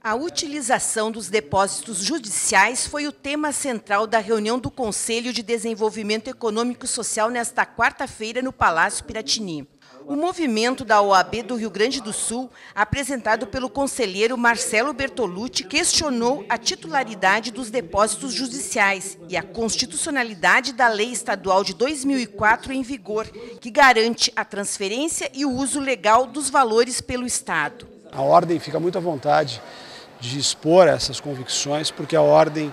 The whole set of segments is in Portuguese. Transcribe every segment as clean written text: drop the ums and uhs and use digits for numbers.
A utilização dos depósitos judiciais foi o tema central da reunião do Conselho de Desenvolvimento Econômico e Social nesta quarta-feira no Palácio Piratini. O movimento da OAB do Rio Grande do Sul, apresentado pelo conselheiro Marcelo Bertolucci, questionou a titularidade dos depósitos judiciais e a constitucionalidade da Lei Estadual de 2004 em vigor, que garante a transferência e o uso legal dos valores pelo Estado. A Ordem fica muito à vontade de expor essas convicções, porque a Ordem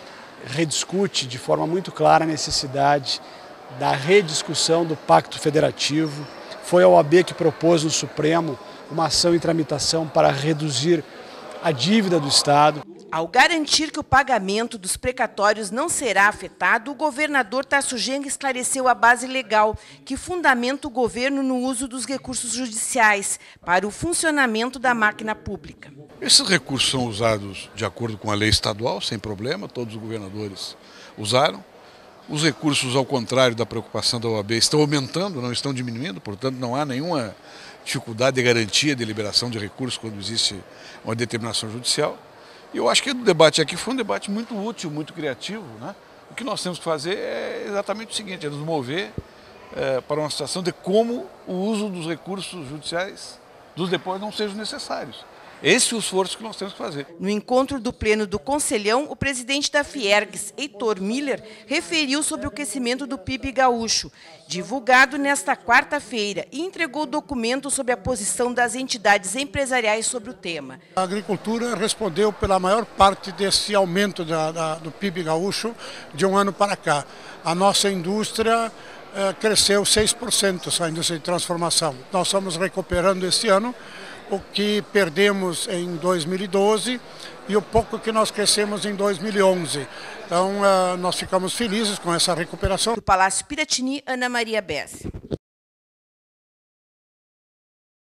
rediscute de forma muito clara a necessidade da rediscussão do Pacto Federativo. Foi a OAB que propôs no Supremo uma ação em tramitação para reduzir a dívida do Estado. Ao garantir que o pagamento dos precatórios não será afetado, o governador Tasso Genga esclareceu a base legal que fundamenta o governo no uso dos recursos judiciais para o funcionamento da máquina pública. Esses recursos são usados de acordo com a lei estadual, sem problema, todos os governadores usaram. Os recursos, ao contrário da preocupação da OAB, estão aumentando, não estão diminuindo, portanto não há nenhuma dificuldade de garantia de liberação de recursos quando existe uma determinação judicial. E eu acho que o debate aqui foi um debate muito útil, muito criativo, né? O que nós temos que fazer é exatamente o seguinte, é nos mover para uma situação de como o uso dos recursos judiciais dos depósitos não sejam necessários. Esse é o esforço que nós temos que fazer. No encontro do Pleno do Conselhão, o presidente da Fiergs, Heitor Miller, referiu sobre o crescimento do PIB gaúcho, divulgado nesta quarta-feira, e entregou documento sobre a posição das entidades empresariais sobre o tema. A agricultura respondeu pela maior parte desse aumento do PIB gaúcho de um ano para cá. A nossa indústria cresceu 6%, a indústria de transformação. Nós estamos recuperando esse ano o que perdemos em 2012 e o pouco que nós crescemos em 2011. Então, nós ficamos felizes com essa recuperação. Do Palácio Piratini, Ana Maria Bessi.